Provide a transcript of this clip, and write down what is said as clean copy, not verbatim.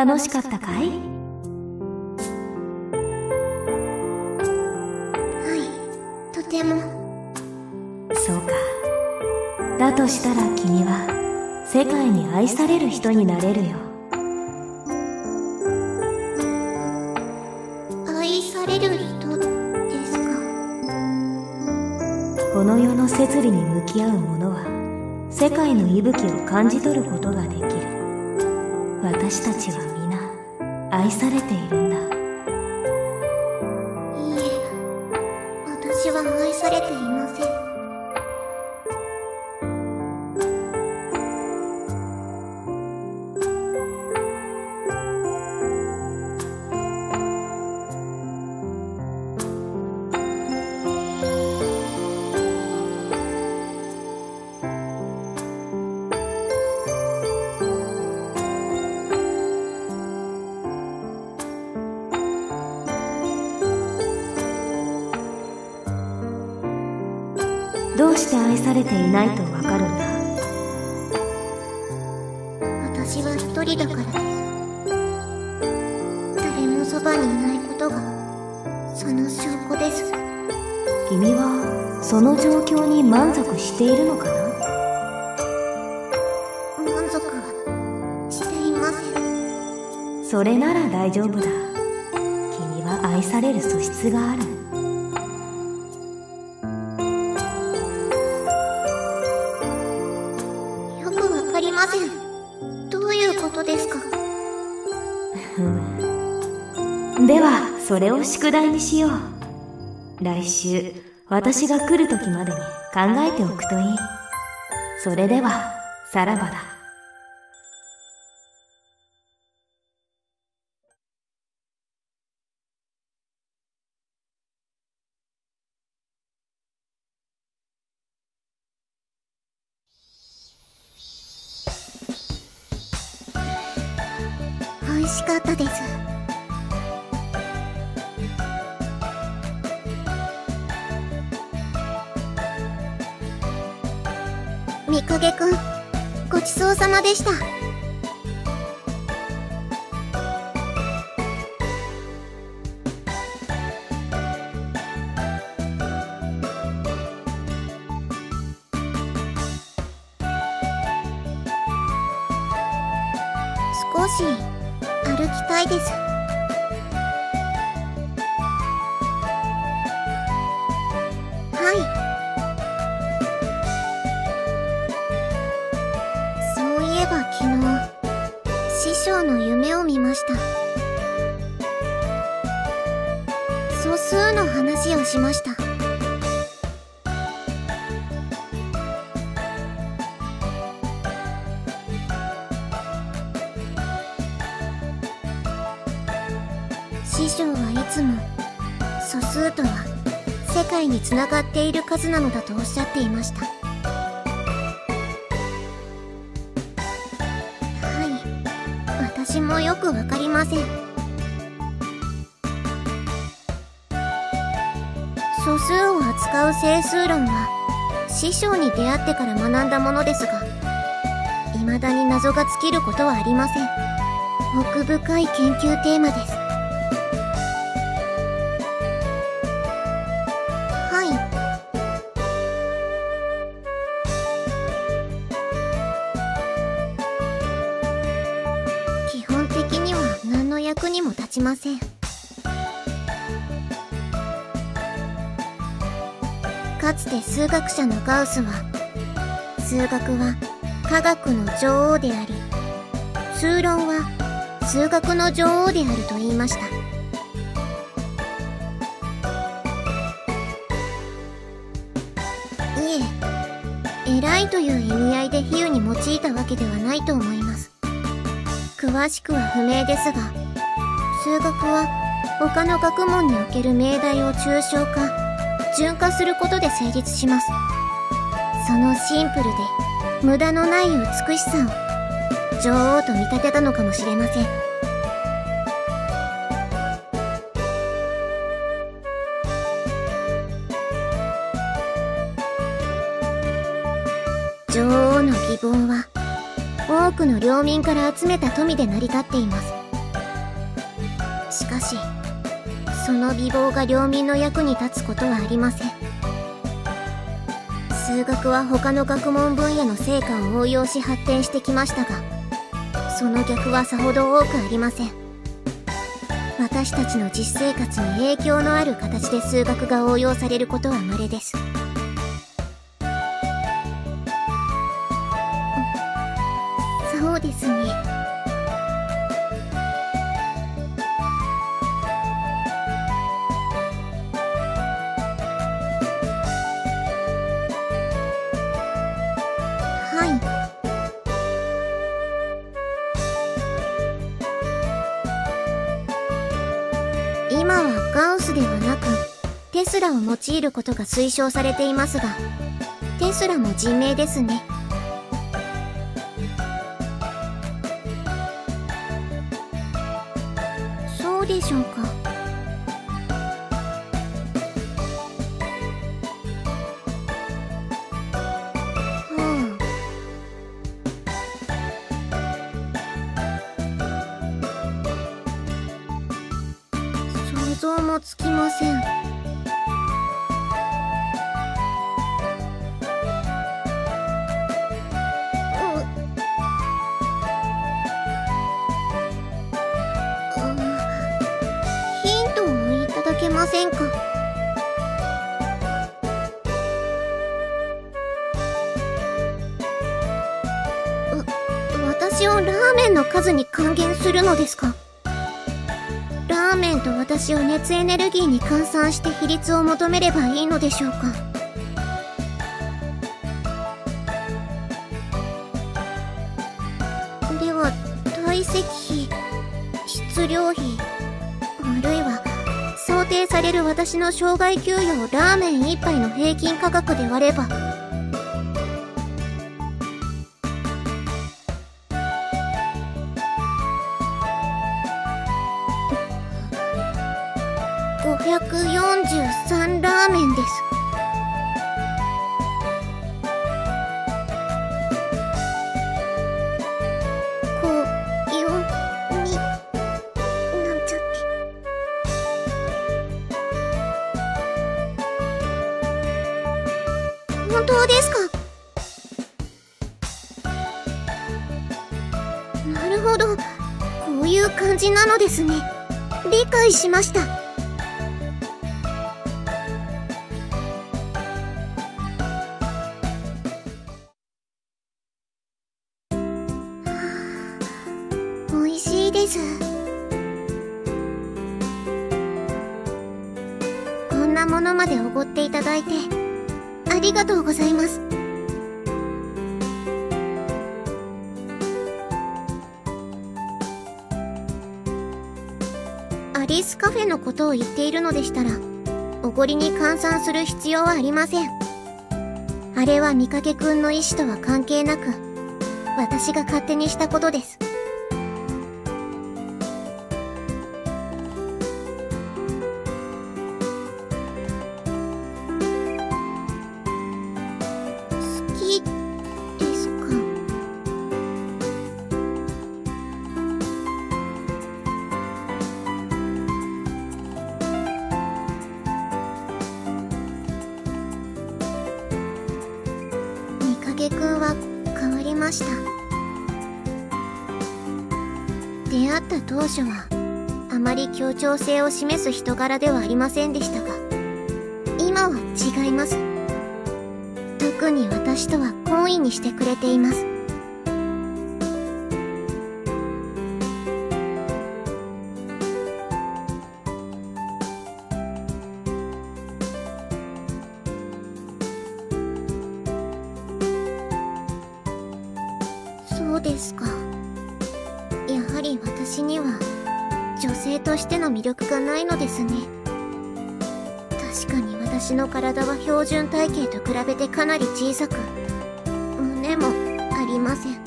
楽しかったかい？ はい、とても。 そうか。だとしたら君は世界に愛される人になれるよ。 愛される人ですか？ この世の摂理に向き合う者は世界の息吹を感じ取ることができる。私たちは皆愛されているんだ。 いいえ、私は愛されていません。 どうして愛されていないとわかるんだ？ 私は一人だからです。誰もそばにいないことがその証拠です。 君はその状況に満足しているのかな？ 満足はしていません。 それなら大丈夫だ。君は愛される素質がある。 よくわかりません。どういうことですか？ ではそれを宿題にしよう。来週私が来る時までに考えておくといい。それではさらばだ。 美味しかったです。みかげくん、ごちそうさまでした。少し歩きたいです。はい。そういえば昨日、師匠の夢を見ました。素数の話をしました。師匠はいつも素数とは世界につながっている数なのだとおっしゃっていました。はい、私もよくわかりません。素数を扱う整数論は師匠に出会ってから学んだものですが、未だに謎が尽きることはありません。奥深い研究テーマです。基本的には何の役にも立ちません。かつて数学者のガウスは、数学は科学の女王であり、数論は数学の女王であると言いました。いえ、偉いという意味合いで比喩に用いたわけではないと思います。詳しくは不明ですが、数学は他の学問における命題を抽象化、順化することで成立します。そのシンプルで無駄のない美しさを女王と見立てたのかもしれません。女王の美貌は多くの領民から集めた富で成り立っています。 しかしその美貌が領民の役に立つことはありません。数学は他の学問分野の成果を応用し発展してきましたが、その逆はさほど多くありません。私たちの実生活に影響のある形で数学が応用されることは稀です。そうですね。今はガウスではなくテスラを用いることが推奨されていますが、テスラも人名ですね。そうでしょうか。想像もつきません。ヒントをいただけませんか？私をラーメンの数に還元するのですか？ラーメンと私を熱エネルギーに換算して比率を求めればいいのでしょうか？では堆積費、質量費、あるいは想定される私の生涯給与をラーメン一杯の平均価格で割れば、543ラーメンです。542なんちゃって。本当ですか？なるほど、こういう感じなのですね。理解しました。美味しいです。こんなものまでおごっていただいてありがとうございます。アリスカフェのことを言っているのでしたら、おごりに換算する必要はありません。あれは見かけくんの意思とは関係なく、私が勝手にしたことです。好きですか？見かけくんは変わりました。出会った当初はあまり協調性を示す人柄ではありませんでしたが、今は違います。特に私とは懇意にしてくれています。そうですか。やはり私には女性としての魅力がないのですね。確かに私の体は標準体型と比べてかなり小さく、胸もありません。